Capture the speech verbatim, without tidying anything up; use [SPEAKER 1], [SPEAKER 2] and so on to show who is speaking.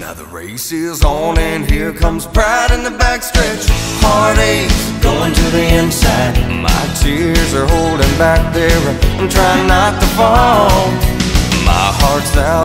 [SPEAKER 1] Now the race is on and here comes pride in the backstretch. Heartaches going to the inside. My tears are holding back there. I'm trying not to fall. My heart's out.